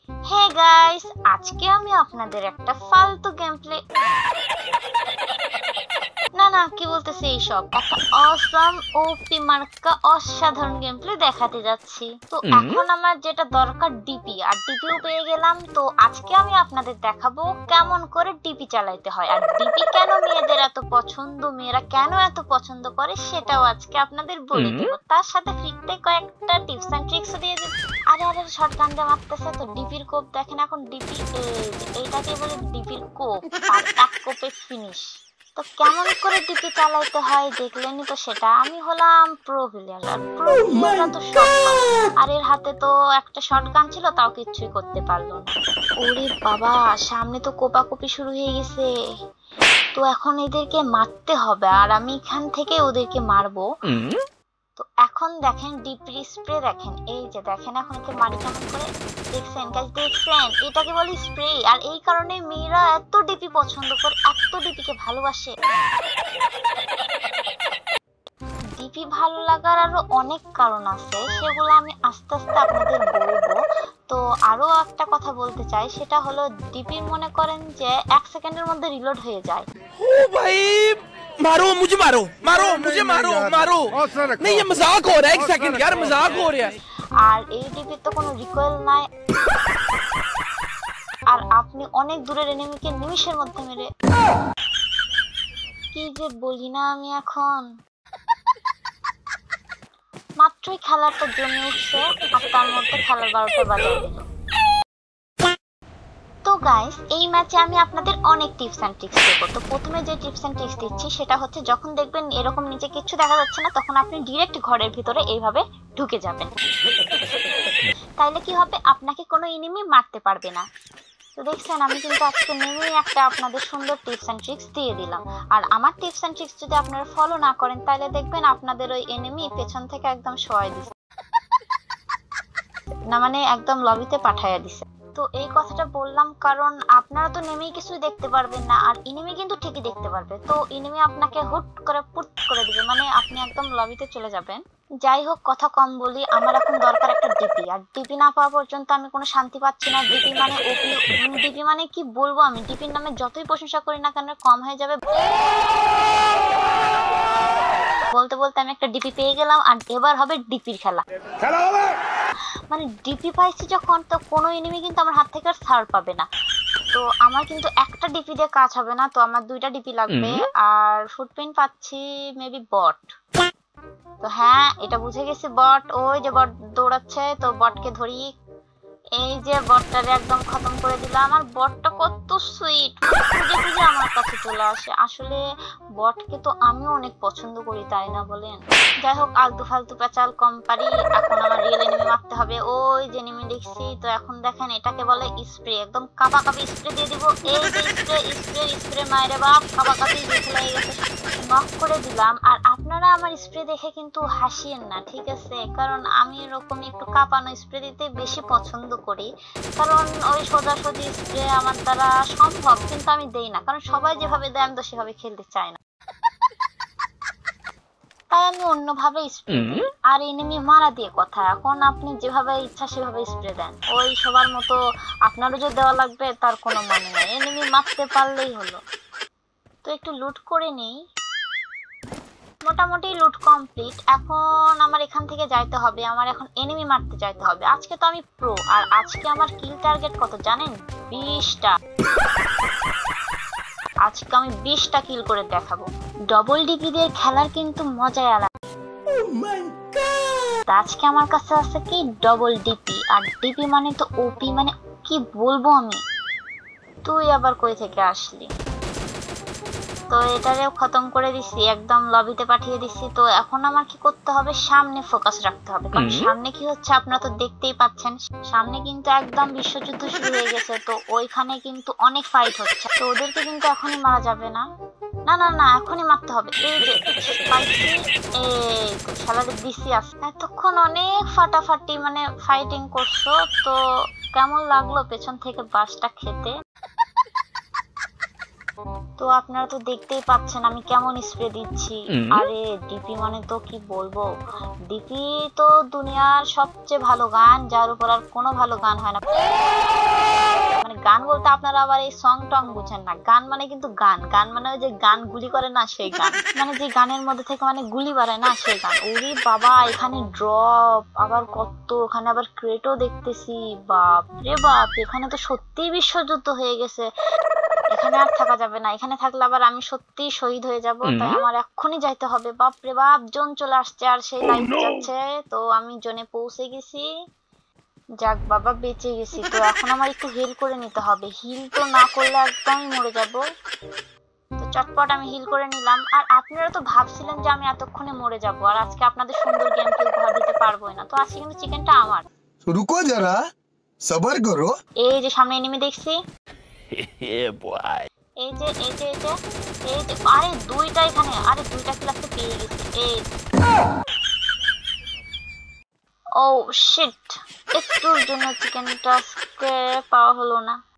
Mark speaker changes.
Speaker 1: Hey guys, আজকে আমি আপনাদের একটা ফালতু গেম প্লে না কি বলতেছে এইসব, একটা অসম ওপি মার্কা অসাধারণ গেম প্লে দেখাতে যাচ্ছি। তো এখন আমার যেটা দরকার ডিপি, আর ডিপিও পেয়ে গেলাম। তো আজকে আমি আপনাদের দেখাবো কেমন করে ডিপি চালাইতে হয়, আর ডিপি কেন মেয়েদের এত পছন্দ, মেয়েরা কেন এত পছন্দ করে সেটাও আজকে আপনাদের বলে দেব। তার সাথে ফ্রিতে কয়েকটা টিপস এন্ড ট্রিক্সও দিয়ে দেব। আরে শর্টগান দিয়ে মারতেছে। তো ডিপির কোপ দেখেন, এখন ডিপি এইটাকে বলে ডিপির কোপ, আর এক কোপে ফিনিশ। তো কেমন করে ডিপি চালাইতে হয় দেখলেনি তো সেটা। আমি হলাম প্রো প্লেয়ার, আর প্রো প্লেয়াররা তো সব পারে। আর এর হাতে তো একটা শটগান ছিল, তাও কিচ্ছুই করতে পারলো না। ওরে বাবা, সামনে তো কোপাকুপি শুরু হয়ে গেছে। তো এখন এদেরকে মারতে হবে, আর আমি এখান থেকে ওদেরকে মারবো। তো এখন দেখেন ডিপি স্প্রে দেখেন, এই যে দেখেন এখন একে মারি কেমন করে। দেখছেন গাইস, দেখছেন এটাকে বলে স্প্রে। আর এই কারণে মেয়েরা এত ডিপি পছন্দ করে, এত ডিপিকে ভালোবাসে। ডিপি ভালো লাগার আরো অনেক কারণ আছে, সেগুলো আমি আস্তে আস্তে আপনাদের বলবো। তো আরো একটা কথা বলতে চাই, সেটা হলো ডিপির মনে করেন যে 1 সেকেন্ডের মধ্যে রিলোড হয়ে যায়।
Speaker 2: ओ भाई मारो मुझे, मारो मारो मुझे, मारो मारो नहीं, ये मजाक हो रहा है। 1 सेकंड यार, मजाक हो रहा है।
Speaker 1: আর এই ডিপির তো কোনো রিকয়েল নাই, আর আপনি অনেক দূরের এনিমিকে নিমিষের মধ্যে মেরে, কি যে বলি না আমি। এখন মাত্রই খেলাটা জমে উঠছে, আর তার মধ্যে খেলার 12টা বাজিয়ে দিল। তো গাইস, এই ম্যাচে আমি আপনাদের অনেক টিপস এন্ড ট্রিক্স দেব। তো প্রথমে যে টিপস এন্ড ট্রিক্স দিচ্ছি সেটা হচ্ছে, যখন দেখবেন এরকম নিচে কিছু দেখা যাচ্ছে না, তখন আপনি ডিরেক্ট ঘরের ভিতরে এইভাবে ঢুকে যাবেন। তাইলে কি হবে, আপনাকে কোনো এনিমি মারতে পারবে না। তো দেখছেন, আমি কিন্তু আজকে নেমেই একটা আপনাদের সুন্দর টিপস এন্ড ট্রিক্স দিয়ে দিলাম। আর আমার টিপস এন্ড ট্রিক্স যদি আপনারা ফলো না করেন, তাহলে দেখবেন আপনাদের ওই এনিমি পেছন থেকে একদম শোয়াই দিছে, না মানে একদম লবিতে পাঠাইয়া দিছে। তো এই কথাটা বললাম কারণ আপনারা তো নেমেই কিছুই দেখতে পারবেন না, আর এনিমি কিন্তু ঠিকই দেখতে পারবে। তো এনিমি আপনাকে হুট করে পুট করে দিবে, মানে আপনি একদম লবিতে চলে যাবেন। যাই হোক, কথা কম বলি, আমার এখন দরকার একটা ডিপি, আর ডিপি না পাওয়া পর্যন্ত আমি কোনো শান্তি পাচ্ছি না। ডিপি মানে ওপি, ডিপি মানে কি বলবো, আমি ডিপির নামে যতই প্রশংসা করি না কেন কম হয়ে যাবে। বলতে বলতে আমি একটা ডিপি পেয়ে গেলাম, আর এবার হবে ডিপির খেলা। মানে ডিপি পাইছি যখন, তো কোনো এনিমি কিন্তু আমার হাত থেকে আর ছাড় পাবে না। তো আমার কিন্তু একটা ডিপি দিয়ে কাজ হবে না, তো আমার 2টা ডিপি লাগবে। আর ফুটপ্রিন্ট পাচ্ছি মেবি বট। তো হ্যাঁ, এটা বুঝে গেছি বট, ওই যে বট দৌড়াচ্ছে। তো বটকে ধরি, এই যে বটটারে একদম খতম করে দিলাম। আর বটটা কত সুইট, খুঁজে খুঁজে আমার কাছে চলে আসে। আসলে বটকে তো আমিও অনেক পছন্দ করি, তাই না বলেন? যাই হোক, আলতু ফালতু পেঁচাল কম পারি, এখন আমার রিয়েল এনিমি মারতে হবে। ওই যে এনিমি দেখছি। তো এখন দেখেন, এটাকে বলে স্প্রে, একদম কাপা কাপি স্প্রে দিয়ে দিব। এই যে স্প্রে স্প্রে স্প্রে, মায়েরে বাপ, কাপা কাপি লেগে গেছে, নক করে দিলাম। আর আপনারা আমার স্প্রে দেখে কিন্তু হাসিয়েন না, ঠিক আছে? কারণ আমি এরকম একটু কাঁপানো স্প্রে দিতে বেশি পছন্দ করি, কারণ ওই সোজাসুজি স্প্রে আমার দ্বারা সম্ভব, কিন্তু আমি দেই না, কারণ সবাই যেভাবে দেয় আমি তো সেভাবে খেলতে চাই না, তাই আমি অন্যভাবে স্প্রে দিই। আর এনিমি মারা দিয়ে কথা, এখন আপনি যেভাবে ইচ্ছা সেভাবে স্প্রে দেন, ওই সবার মতো আপনারও যে দেওয়া লাগবে তার কোনো মানে নাই, এনিমি মারতে পারলেই হলো। তো একটু লুট করে নেই, মোটামুটি লুট কমপ্লিট। এখন আমার এখান থেকে যাইতে হবে, আমার এখন এনিমি মারতে যাইতে হবে। আজকে তো আমি প্রো, আর আজকে আমার কিল টার্গেট কত জানেন? 20টা। আজকে আমি 20টা কিল করে দেখাবো। ডবল ডিপি দিয়ে খেলার কিন্তু মজাই আলাদা। আজকে আমার কাছে আছে কি ডবল ডিপি, আর ডিপি মানে তো ওপি, মানে কি বলবো আমি। তুই আবার কই থেকে আসলি? তো এটারেও খতম করে দিছি, একদম লবিতে পাঠিয়ে দিছি। তো এখন আমার কি করতে হবে, সামনে ফোকাস রাখতে হবে, কারণ সামনে কি হচ্ছে আপনারা তো দেখতেই পাচ্ছেন, সামনে কিন্তু একদম বিশ্বযুদ্ধ শুরু হয়ে গেছে। তো ওইখানে কিন্তু অনেক ফাইট হচ্ছে, তো ওদেরকে কিন্তু এখনই মারা যাবে না, না না না, এখনই মারতে হবে। এই যে পাইছি, এই তো শালারে দিছি। আছে এতক্ষণ অনেক ফাটাফাটি মানে ফাইটিং করছো, তো কেমন লাগলো পেছন থেকে বাসটা খেতে? তো আপনারা তো দেখতেই পাচ্ছেন আমি কেমন স্প্রে দিচ্ছি। আরে ডিপি মানে তো কি বলবো, ডিপি তো দুনিয়ার সবচেয়ে ভালো গান, যার উপর আর কোনো ভালো গান হয় না। মানে গান বলতে আপনারা আবার এই সং টং বুঝেন না, গান মানে কিন্তু গান, গান মানে ওই যে গান গুলি করে না সেই গান, মানে যে গানের মধ্যে থেকে মানে গুলি বাড়ে না সেই গান। ওরে বাবা, এখানে ড্রপ আবার কত, ওখানে আবার ক্রেটও দেখতেছি। বাপ রে বাপ, এখানে তো সত্যিই বিশ্বযুদ্ধ হয়ে গেছে। এখানে আর থাকা যাবে না, এখানে থাকলে আবার আমি সত্যিই শহীদ হয়ে যাব। তাই আমার এক্ষুনি যাইতে হবে। বাপ রে বাপ, জোন চলে আসছে আর সেই লাইট যাচ্ছে। তো আমি জোনে পৌঁছে গেছি। যাক বাবা, বেঁচে গেছি। তো এখন আমার একটু হিল করে নিতে হবে, হিল তো না করলে একদমই মরে যাব। তো চটপট আমি হিল করে নিলাম। আর আপনারা তো ভাবছিলেন যে আমি এতক্ষণে মরে যাব আর আজকে আপনাদের সুন্দর গেম প্লে উপহার দিতে পারবোই না। তো আজকে কিন্তু চিকেনটা আমার।
Speaker 3: रुको जरा सबर करो।
Speaker 1: এই যে সামনে এনিমি দেখছি,
Speaker 2: Yeah, boy.
Speaker 1: এই যে এই যে এই যে এই যে, আরে দুইটা এখানে, আরে দুইটা ক্লাসে পেয়ে গেছি। এই ও শিট, একটুর জন্য চিকেনটা পাওয়া হলো না।